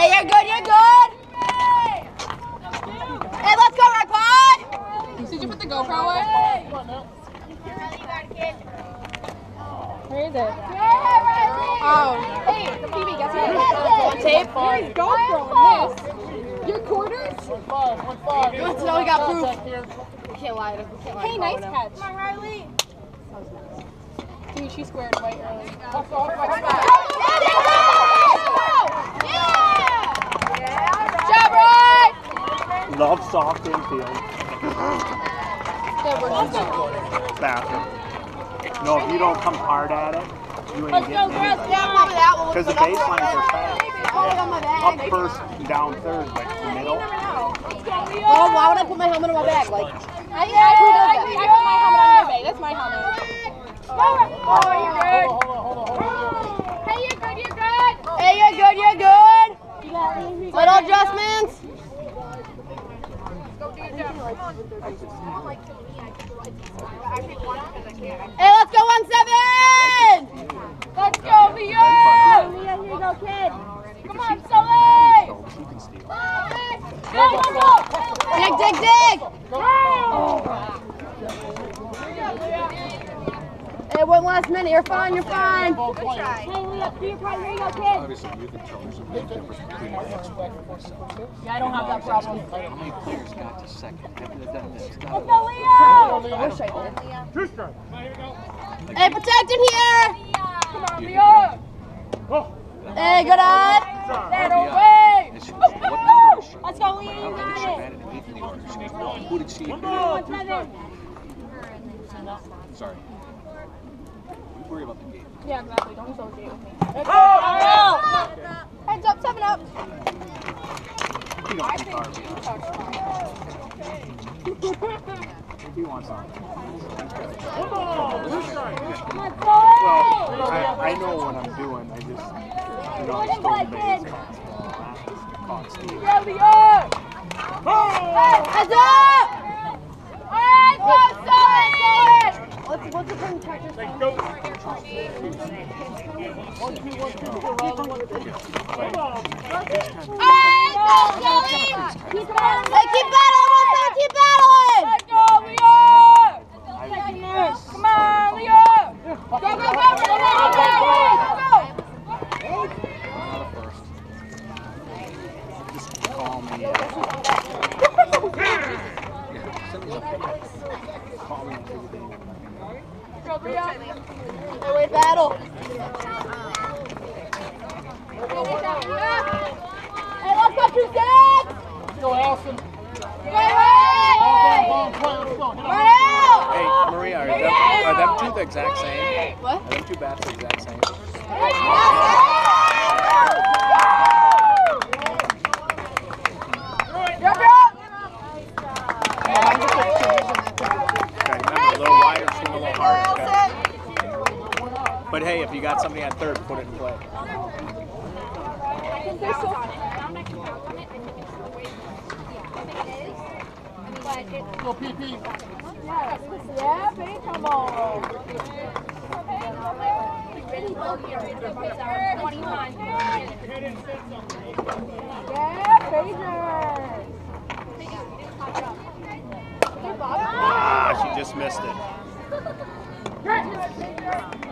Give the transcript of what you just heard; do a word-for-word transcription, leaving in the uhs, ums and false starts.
Hey, you're good, you're good. Hey, let's go, Red Pod. Did you put the GoPro away? Where is it? Oh. Hey, Phoebe, guess what? On tape? There's GoPro in this. Your quarters? One five, one five. Good to know we got proof. We can't lie to we can't lie. Hey, nice catch. Come on, Riley. Dude, she squared way early. Job, right! Love soft infield. Bathroom. No, if you don't come hard at it, you ain't getting anything. Because the baselines are fast. Up first, down third, but the middle. Well, why would I put my helmet on my back? Like, I, I, I, I put my helmet on your bag. That's my helmet. oh, you're good. Hey, you're good, you're good. Hey, you're good, you're good. Little adjustments. Hey, let's go one seven. Let's go, Leo. Leo, here you go, kid. Come on, Sully. She can steal. Dig, dig, dig. Hey, one last minute. You're fine, you're fine. Hey, Leo, do your part. Here you go, kid. Obviously, you can tell there's a big difference between the next one and myself. Yeah, I don't have that problem. How many players got to second? Have they done this? Let's go, Leo. I wish I did. Two strike. Hey, protect in here. Come on, Leo. Hey, good eye. That away. Is she- what number is she? Let's go, I Leo. don't think she batted an eighth in the order. She was wrong. Who did she? One seven. Sorry. We worry about the game. Yeah, exactly. Don't associate with me. Oh! Heads up, seven up. He don't think hard. If he wants something. Well, I, I know what I'm doing. I just, you know, I'm still based on Steve. Go, Leo. Heads up! Hey, go, Sully. What's, what's the thing practice? One, two, one, two, four, round one, two. Come on. Hey, go, Sully! Keep battling! Hey, keep battling! Keep battling! Let's go, Leo. Come on, Leo. Go, go, go, go, go, go, go, go. Not a first. Just call me. Yeah, send me something. Call me after the game. Go, Leo. Hey, wait, battle. Hey, let's go, two six! Go, Allison. Hey, Ball, hey! ball, play, let's go. Get Right up. out! Hey, Maria, are them, are them two the exact same? What? Are them two bats the exact same? Jump, jump! Okay, remember, a little wider, swing a little harder. Okay. But hey, if you got somebody on third, put it in play. Go, P P. Yeah, baby, come on. twenty-one. Yeah, Fraser. Ah, she just missed it.